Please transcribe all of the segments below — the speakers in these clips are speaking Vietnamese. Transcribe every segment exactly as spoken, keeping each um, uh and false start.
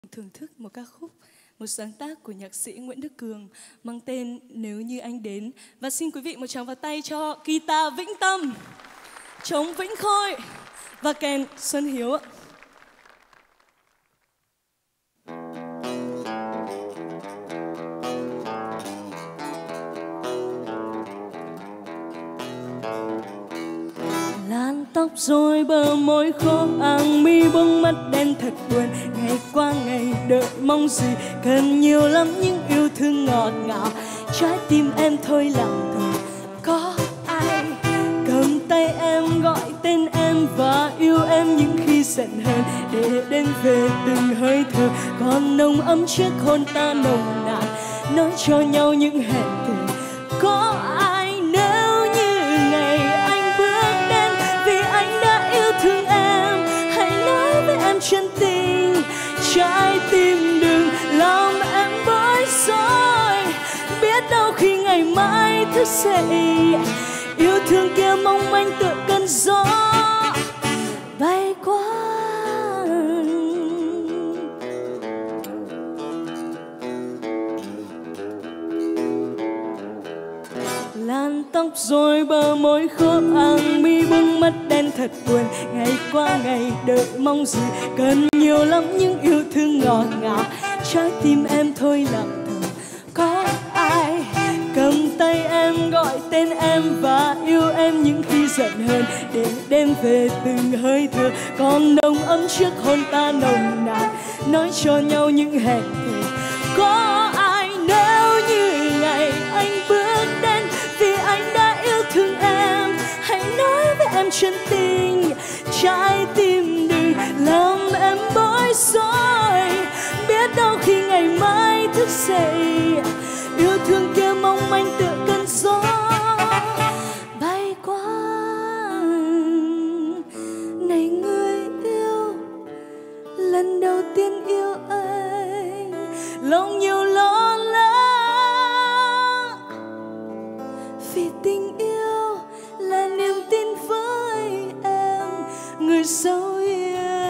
thưởng thức một ca khúc, một sáng tác của nhạc sĩ Nguyễn Đức Cường mang tên Nếu Như Anh Đến. Và xin quý vị một tràng vào tay cho guitar Vĩnh Tâm, trống Vĩnh Khôi và kèn Xuân Hiếu ạ. Làn tóc rồi bờ môi khô àng mi bông mắt đen thật buồn. Ngày qua ngày đợi mong gì, cần nhiều lắm những yêu thương ngọt ngào. Trái tim em thôi lòng thầm, có ai cầm tay em gọi tên em và yêu em những khi giận hờn, để đêm về từng hơi thở còn nồng ấm chiếc hôn ta nồng nàn, nói cho nhau những hẹn thề. Có ai nếu như ngày anh bước đến vì anh đã yêu thương em, hãy nói với em chân tình, trái tim đừng làm em bối rối. Biết đâu khi ngày mai thức dậy, yêu thương kia mong manh tựa cơn gió bay qua. Làn tóc rồi bờ môi khô àng mi bông mắt đen thật buồn. Ngày qua ngày đợi mong gì, cần nhiều lắm những yêu thương ngọt ngào. Trái tim em thôi lặng thầm, có ai cầm tay em gọi tên em và yêu em những khi giận hờn, để đêm về từng hơi thở còn nồng ấm chiếc hôn ta nồng nàn, nói cho nhau những hẹn thề. Có ai nếu như ngày anh bước đến vì anh đã yêu thương em, hãy nói với em chân tình, trái tim đừng làm em bối rối. Biết đâu khi ngày mai thức dậy, yêu thương kia mong manh tựa cơn gió bay qua. Này người yêu, lần đầu tiên yêu anh, lòng nhiều lo lắng, vì tình yêu là niềm tin với em, người dấu yêu.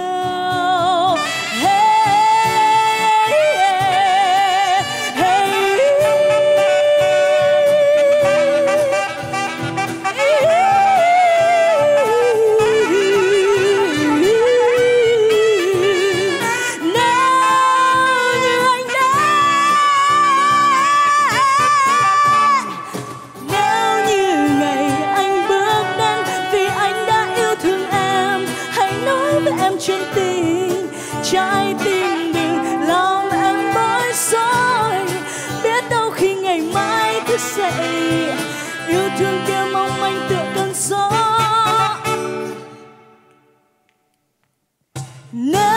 Chân tình, trái tim đừng làm em bối rối. Biết đâu khi ngày mai thức dậy, yêu thương kia mong manh tựa cơn gió.